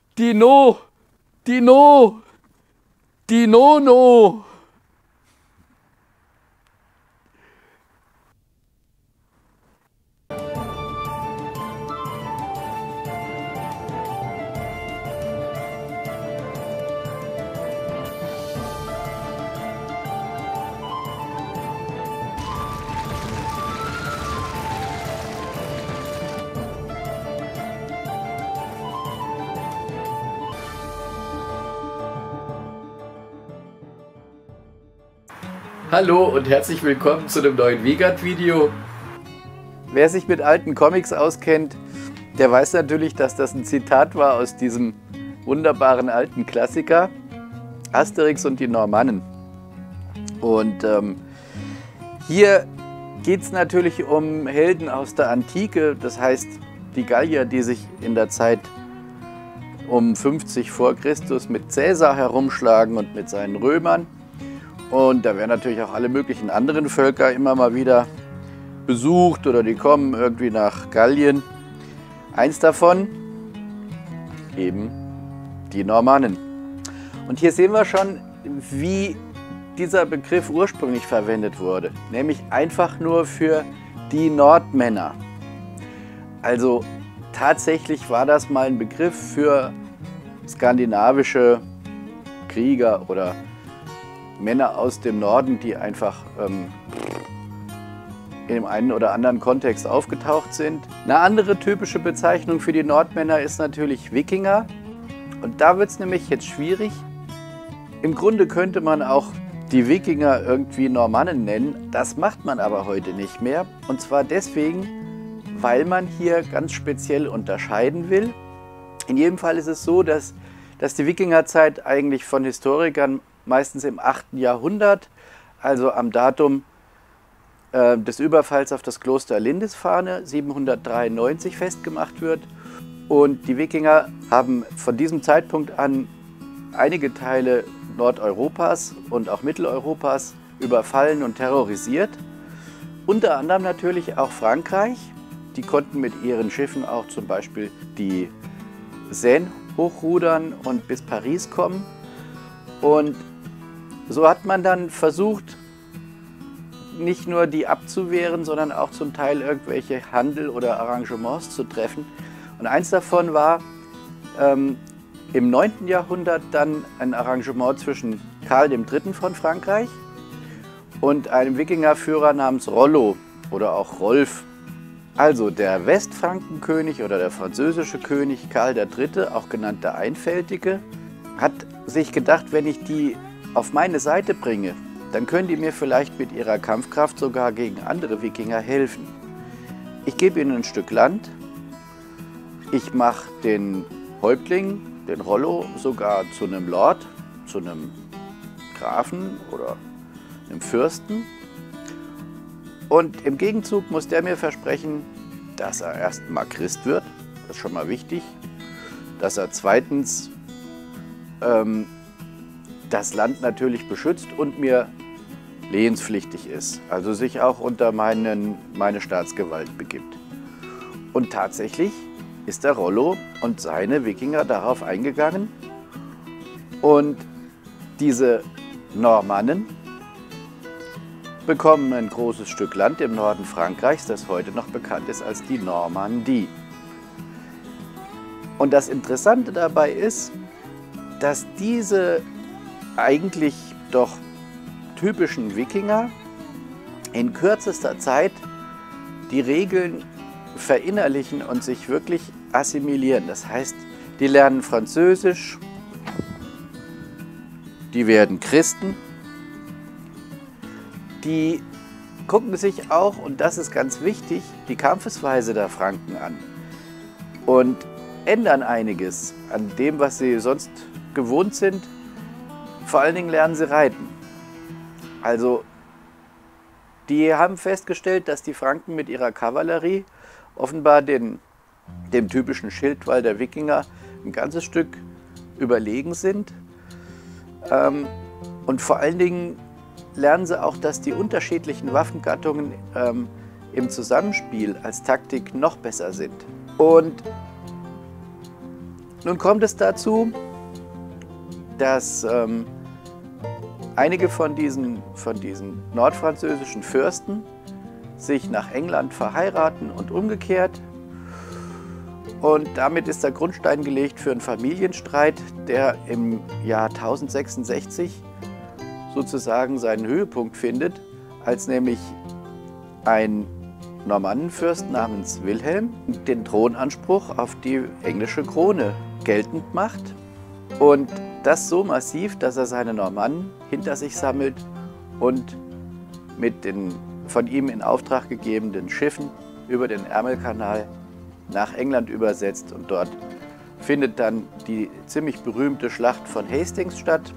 Dino, Dino, Dinono. Hallo und herzlich willkommen zu einem neuen Wiegert-Video. Wer sich mit alten Comics auskennt, der weiß natürlich, dass das ein Zitat war aus diesem wunderbaren alten Klassiker Asterix und die Normannen. Und hier geht es natürlich um Helden aus der Antike, das heißt die Gallier, die sich in der Zeit um 50 vor Christus mit Caesar herumschlagen und mit seinen Römern. Und da werden natürlich auch alle möglichen anderen Völker immer mal wieder besucht oder die kommen irgendwie nach Gallien. Eins davon eben die Normannen. Und hier sehen wir schon, wie dieser Begriff ursprünglich verwendet wurde, nämlich einfach nur für die Nordmänner. Also tatsächlich war das mal ein Begriff für skandinavische Krieger oder Männer aus dem Norden, die einfach in dem einen oder anderen Kontext aufgetaucht sind. Eine andere typische Bezeichnung für die Nordmänner ist natürlich Wikinger. Und da wird es nämlich jetzt schwierig. Im Grunde könnte man auch die Wikinger irgendwie Normannen nennen. Das macht man aber heute nicht mehr. Und zwar deswegen, weil man hier ganz speziell unterscheiden will. In jedem Fall ist es so, dass die Wikingerzeit eigentlich von Historikern meistens im 8. Jahrhundert, also am Datum des Überfalls auf das Kloster Lindisfarne 793 festgemacht wird. Und die Wikinger haben von diesem Zeitpunkt an einige Teile Nordeuropas und auch Mitteleuropas überfallen und terrorisiert. Unter anderem natürlich auch Frankreich. Die konnten mit ihren Schiffen auch zum Beispiel die Seine hochrudern und bis Paris kommen. Und so hat man dann versucht, nicht nur die abzuwehren, sondern auch zum Teil irgendwelche Handel oder Arrangements zu treffen. Und eins davon war im 9. Jahrhundert dann ein Arrangement zwischen Karl III. Von Frankreich und einem Wikingerführer namens Rollo oder auch Rolf. Also der Westfrankenkönig oder der französische König Karl III., auch genannt der Einfältige, hat sich gedacht, wenn ich die auf meine Seite bringe, dann können die mir vielleicht mit ihrer Kampfkraft sogar gegen andere Wikinger helfen. Ich gebe ihnen ein Stück Land, ich mache den Häuptling, den Rollo, sogar zu einem Lord, zu einem Grafen oder einem Fürsten. Und im Gegenzug muss der mir versprechen, dass er erstmal Christ wird, das ist schon mal wichtig, dass er zweitens das Land natürlich beschützt und mir lehenspflichtig ist, also sich auch unter meine Staatsgewalt begibt. Und tatsächlich ist der Rollo und seine Wikinger darauf eingegangen und diese Normannen bekommen ein großes Stück Land im Norden Frankreichs, das heute noch bekannt ist als die Normandie. Und das Interessante dabei ist, dass diese eigentlich doch typischen Wikinger in kürzester Zeit die Regeln verinnerlichen und sich wirklich assimilieren. Das heißt, die lernen Französisch, die werden Christen, die gucken sich auch, und das ist ganz wichtig, die Kampfesweise der Franken an und ändern einiges an dem, was sie sonst gewohnt sind. Vor allen Dingen lernen sie reiten. Also die haben festgestellt, dass die Franken mit ihrer Kavallerie offenbar dem typischen Schildwall der Wikinger ein ganzes Stück überlegen sind. Und vor allen Dingen lernen sie auch, dass die unterschiedlichen Waffengattungen im Zusammenspiel als Taktik noch besser sind. Und Nun kommt es dazu, dass einige von diesen nordfranzösischen Fürsten sich nach England verheiraten und umgekehrt. Und damit ist der Grundstein gelegt für einen Familienstreit, der im Jahr 1066 sozusagen seinen Höhepunkt findet, als nämlich ein Normannenfürst namens Wilhelm den Thronanspruch auf die englische Krone geltend macht. Und das so massiv, dass er seine Normannen hinter sich sammelt und mit den von ihm in Auftrag gegebenen Schiffen über den Ärmelkanal nach England übersetzt. Und dort findet dann die ziemlich berühmte Schlacht von Hastings statt.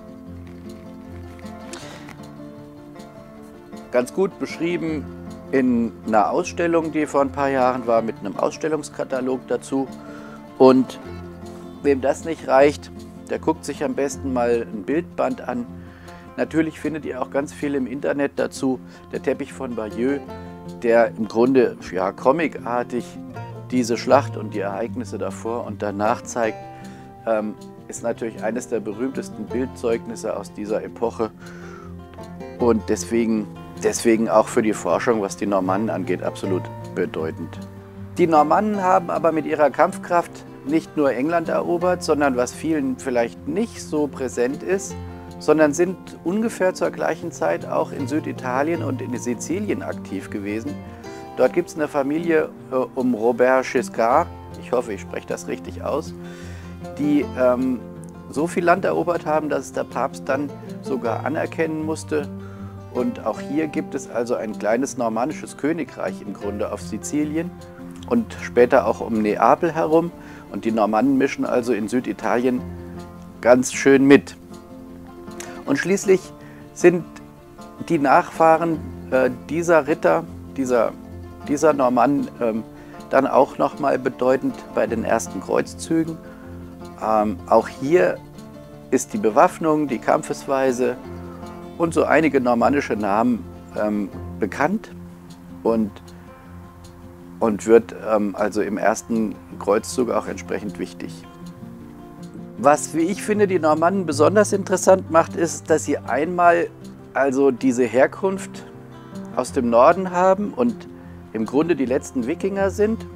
Ganz gut beschrieben in einer Ausstellung, die vor ein paar Jahren war, mit einem Ausstellungskatalog dazu. Und wem das nicht reicht, der guckt sich am besten mal ein Bildband an. Natürlich findet ihr auch ganz viel im Internet dazu. Der Teppich von Bayeux, der im Grunde ja, comicartig diese Schlacht und die Ereignisse davor und danach zeigt, ist natürlich eines der berühmtesten Bildzeugnisse aus dieser Epoche und deswegen auch für die Forschung, was die Normannen angeht, absolut bedeutend. Die Normannen haben aber mit ihrer Kampfkraft nicht nur England erobert, sondern was vielen vielleicht nicht so präsent ist, sondern sind ungefähr zur gleichen Zeit auch in Süditalien und in Sizilien aktiv gewesen. Dort gibt es eine Familie um Robert Guiscard, ich hoffe, ich spreche das richtig aus, die so viel Land erobert haben, dass es der Papst dann sogar anerkennen musste. Und auch hier gibt es also ein kleines normannisches Königreich im Grunde auf Sizilien und später auch um Neapel herum. Und die Normannen mischen also in Süditalien ganz schön mit. Und schließlich sind die Nachfahren dieser Ritter, dieser Normannen dann auch nochmal bedeutend bei den ersten Kreuzzügen. Auch hier ist die Bewaffnung, die Kampfesweise und so einige normannische Namen bekannt und wird also im ersten Kreuzzug auch entsprechend wichtig. Was, wie ich finde, die Normannen besonders interessant macht, ist, dass sie einmal also diese Herkunft aus dem Norden haben und im Grunde die letzten Wikinger sind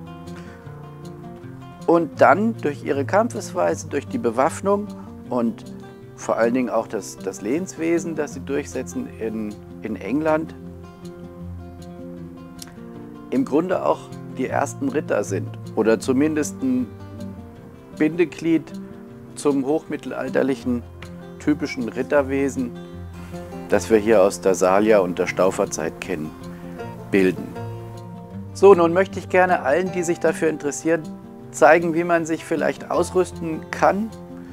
und dann durch ihre Kampfesweise, durch die Bewaffnung und vor allen Dingen auch das Lehnswesen, das sie durchsetzen in England, im Grunde auch die ersten Ritter sind oder zumindest ein Bindeglied zum hochmittelalterlichen typischen Ritterwesen, das wir hier aus der Salier- und der Stauferzeit kennen, bilden. So, nun möchte ich gerne allen, die sich dafür interessieren, zeigen, wie man sich vielleicht ausrüsten kann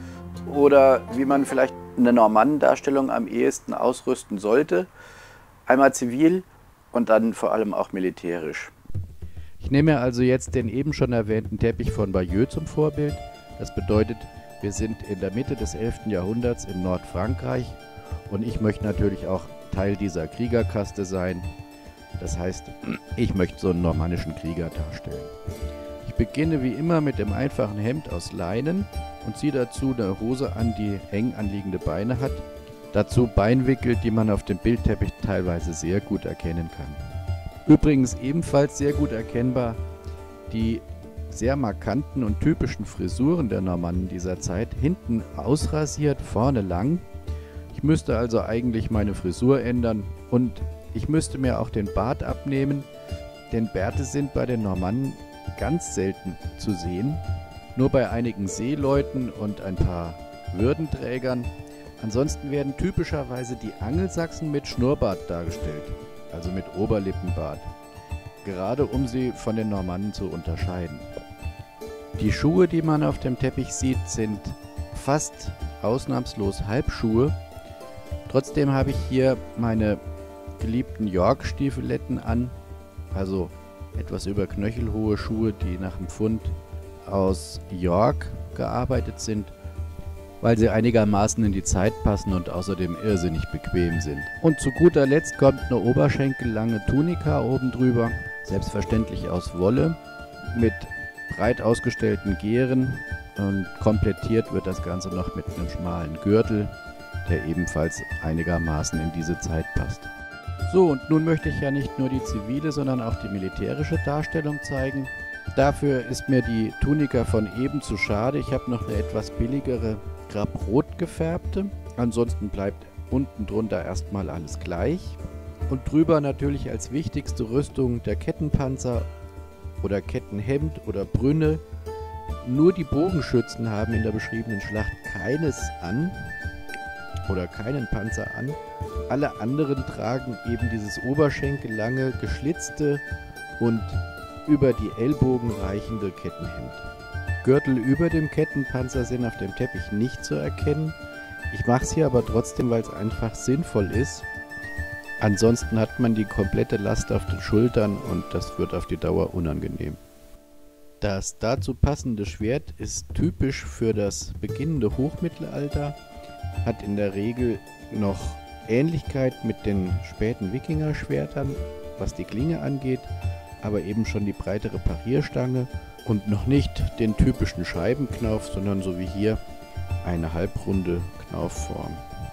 oder wie man vielleicht eine Normannendarstellung am ehesten ausrüsten sollte. Einmal zivil und dann vor allem auch militärisch. Ich nehme also jetzt den eben schon erwähnten Teppich von Bayeux zum Vorbild. Das bedeutet, wir sind in der Mitte des 11. Jahrhunderts in Nordfrankreich und ich möchte natürlich auch Teil dieser Kriegerkaste sein. Das heißt, ich möchte so einen normannischen Krieger darstellen. Ich beginne wie immer mit dem einfachen Hemd aus Leinen und ziehe dazu eine Hose an, die eng anliegende Beine hat. Dazu Beinwickel, die man auf dem Bildteppich teilweise sehr gut erkennen kann. Übrigens ebenfalls sehr gut erkennbar die sehr markanten und typischen Frisuren der Normannen dieser Zeit. Hinten ausrasiert, vorne lang. Ich müsste also eigentlich meine Frisur ändern und ich müsste mir auch den Bart abnehmen, denn Bärte sind bei den Normannen ganz selten zu sehen. Nur bei einigen Seeleuten und ein paar Würdenträgern. Ansonsten werden typischerweise die Angelsachsen mit Schnurrbart dargestellt, also mit Oberlippenbart, gerade um sie von den Normannen zu unterscheiden. Die Schuhe, die man auf dem Teppich sieht, sind fast ausnahmslos Halbschuhe. Trotzdem habe ich hier meine geliebten York-Stiefeletten an, also etwas über knöchelhohe Schuhe, die nach dem Fund aus York gearbeitet sind, weil sie einigermaßen in die Zeit passen und außerdem irrsinnig bequem sind. Und zu guter Letzt kommt eine oberschenkellange Tunika oben drüber, selbstverständlich aus Wolle, mit breit ausgestellten Gehren und komplettiert wird das Ganze noch mit einem schmalen Gürtel, der ebenfalls einigermaßen in diese Zeit passt. So, und nun möchte ich ja nicht nur die zivile, sondern auch die militärische Darstellung zeigen. Dafür ist mir die Tunika von eben zu schade. Ich habe noch eine etwas billigere grabrot gefärbte. Ansonsten bleibt unten drunter erstmal alles gleich. Und drüber natürlich als wichtigste Rüstung der Kettenpanzer oder Kettenhemd oder Brünne. Nur die Bogenschützen haben in der beschriebenen Schlacht keines an oder keinen Panzer an. Alle anderen tragen eben dieses oberschenkellange, geschlitzte und über die Ellbogen reichende Kettenhemd. Gürtel über dem Kettenpanzer sind auf dem Teppich nicht zu erkennen. Ich mache es hier aber trotzdem, weil es einfach sinnvoll ist. Ansonsten hat man die komplette Last auf den Schultern und das wird auf die Dauer unangenehm. Das dazu passende Schwert ist typisch für das beginnende Hochmittelalter, hat in der Regel noch Ähnlichkeit mit den späten Wikingerschwertern, was die Klinge angeht, aber eben schon die breitere Parierstange und noch nicht den typischen Scheibenknauf, sondern so wie hier eine halbrunde Knaufform.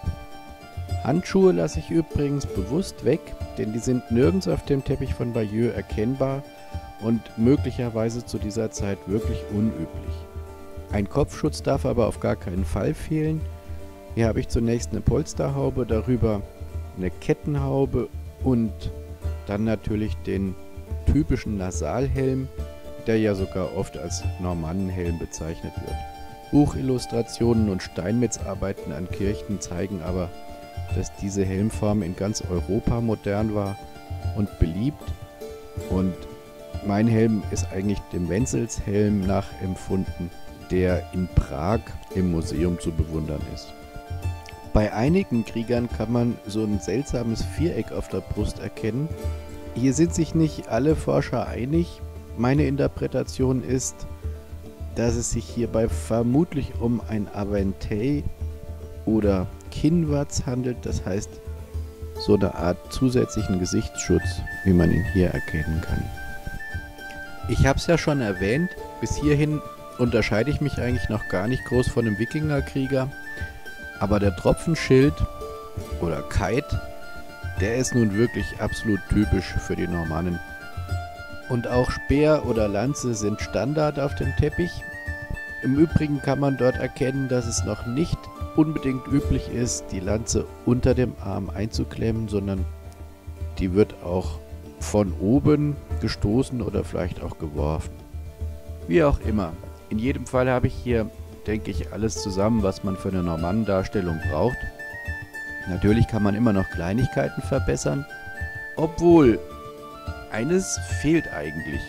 Handschuhe lasse ich übrigens bewusst weg, denn die sind nirgends auf dem Teppich von Bayeux erkennbar und möglicherweise zu dieser Zeit wirklich unüblich. Ein Kopfschutz darf aber auf gar keinen Fall fehlen. Hier habe ich zunächst eine Polsterhaube, darüber eine Kettenhaube und dann natürlich den typischen Nasalhelm, der ja sogar oft als Normannenhelm bezeichnet wird. Buchillustrationen und Steinmetzarbeiten an Kirchen zeigen aber, dass diese Helmform in ganz Europa modern war und beliebt. Und mein Helm ist eigentlich dem Wenzelshelm nachempfunden, der in Prag im Museum zu bewundern ist. Bei einigen Kriegern kann man so ein seltsames Viereck auf der Brust erkennen. Hier sind sich nicht alle Forscher einig. Meine Interpretation ist, dass es sich hierbei vermutlich um ein Aventei oder Kinnwatz handelt, das heißt so eine Art zusätzlichen Gesichtsschutz, wie man ihn hier erkennen kann. Ich habe es ja schon erwähnt, bis hierhin unterscheide ich mich eigentlich noch gar nicht groß von einem Wikingerkrieger, aber der Tropfenschild oder Kite, der ist nun wirklich absolut typisch für die Normannen. Und auch Speer oder Lanze sind Standard auf dem Teppich. Im Übrigen kann man dort erkennen, dass es noch nicht unbedingt üblich ist, die Lanze unter dem Arm einzuklemmen, sondern die wird auch von oben gestoßen oder vielleicht auch geworfen. Wie auch immer. In jedem Fall habe ich hier, denke ich, alles zusammen, was man für eine Normannendarstellung braucht. Natürlich kann man immer noch Kleinigkeiten verbessern, obwohl eines fehlt eigentlich.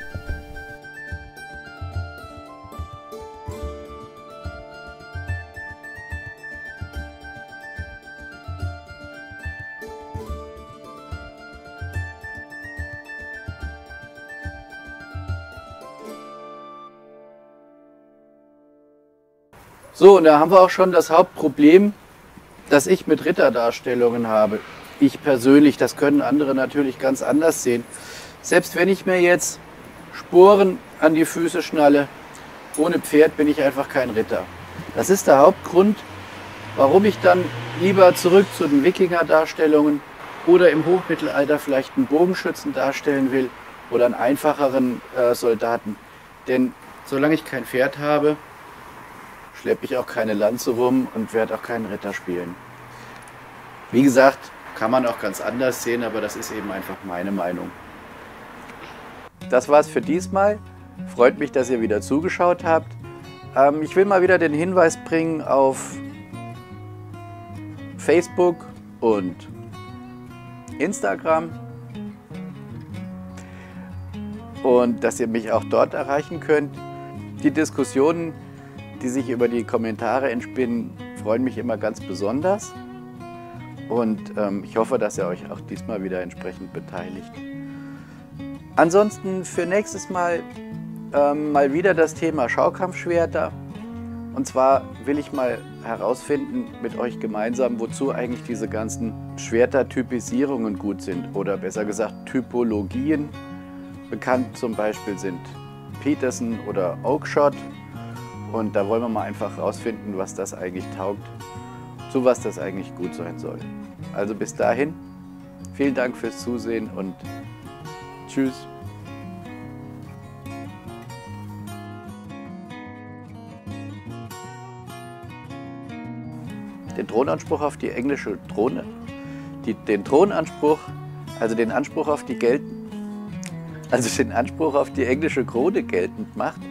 So, und da haben wir auch schon das Hauptproblem, das ich mit Ritterdarstellungen habe. Ich persönlich, das können andere natürlich ganz anders sehen. Selbst wenn ich mir jetzt Sporen an die Füße schnalle, ohne Pferd bin ich einfach kein Ritter. Das ist der Hauptgrund, warum ich dann lieber zurück zu den Wikinger-Darstellungen oder im Hochmittelalter vielleicht einen Bogenschützen darstellen will oder einen einfacheren Soldaten. Denn solange ich kein Pferd habe, schleppe ich auch keine Lanze rum und werde auch keinen Ritter spielen. Wie gesagt, kann man auch ganz anders sehen, aber das ist eben einfach meine Meinung. Das war's für diesmal. Freut mich, dass ihr wieder zugeschaut habt. Ich will mal wieder den Hinweis bringen auf Facebook und Instagram und dass ihr mich auch dort erreichen könnt. Die Diskussionen, die sich über die Kommentare entspinnen, freuen mich immer ganz besonders. Und ich hoffe, dass ihr euch auch diesmal wieder entsprechend beteiligt. Ansonsten für nächstes Mal mal wieder das Thema Schaukampfschwerter. Und zwar will ich mal herausfinden mit euch gemeinsam, wozu eigentlich diese ganzen Schwertertypisierungen gut sind. Oder besser gesagt Typologien. Bekannt zum Beispiel sind Peterson oder Oakeshott. Und da wollen wir mal einfach rausfinden, was das eigentlich taugt, zu was das eigentlich gut sein soll. Also bis dahin, vielen Dank fürs Zusehen und tschüss. Den Thronanspruch auf die englische Throne, den Thronanspruch, den Anspruch auf die englische Krone geltend macht,